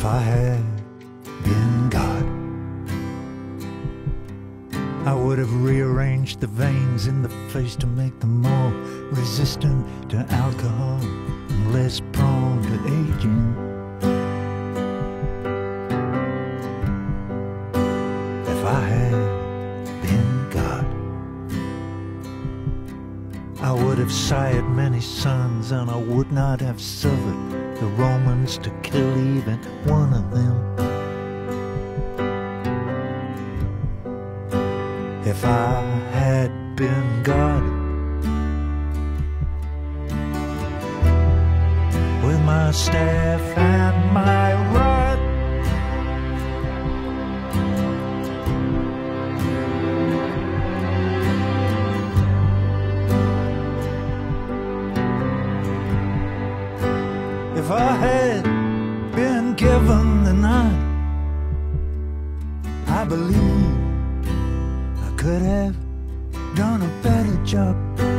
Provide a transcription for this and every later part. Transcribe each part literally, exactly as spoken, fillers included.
I had been God, I would have rearranged the veins in the face to make them more resistant to alcohol and less prone to aging. If I had been God, I would have sired many sons, and I would not have suffered the Romans to kill even one of them. If I had been God, with my staff and my rod, if I had been given the nod, I believe I could have done a better job.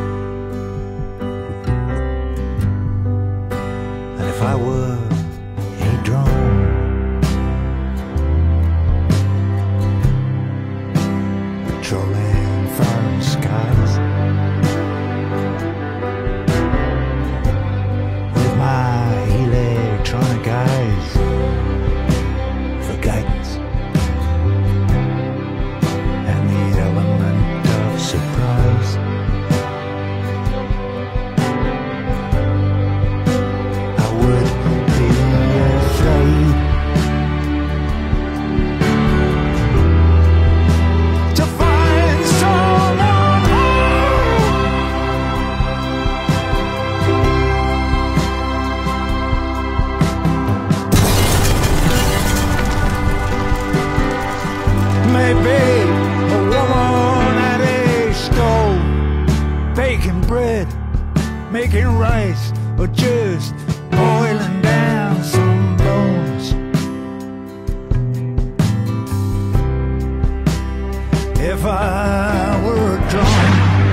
And if I were a drone, patrolling foreign skies, with my electronic eyes for guidance and the element of surprise, I would be afraid to find someone else. Maybe a woman at a stove, baking bread, making rice, or just boiling down some bones. If I were a drone,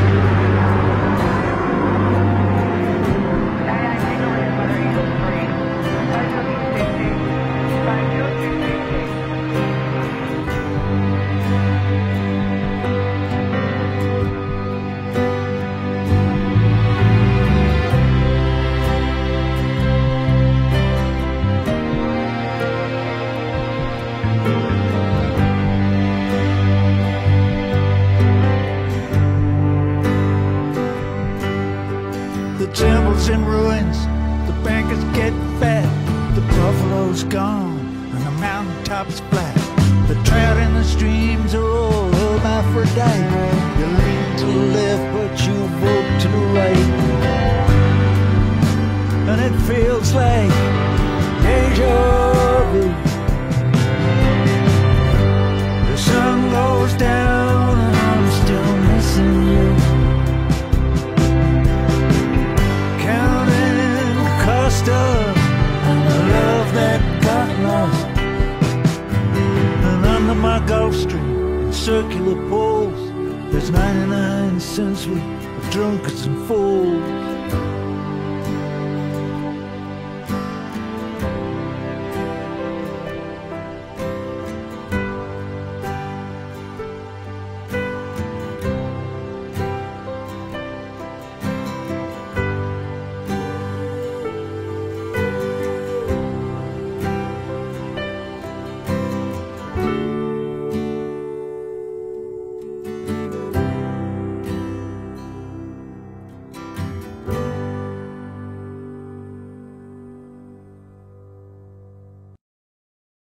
the temple's in ruins, the bankers get fat, the buffalo's gone, and the mountaintop's flat. The trout in the streams are all hermaphrodite. You lean to the left, but you vote to the right, and it feels like deja vu. The sun goes down, and I'm still missing you. And the love that got lost, and under my Gulf Stream in circular poles, there's ninety-nine cents worth of drunkards and fools.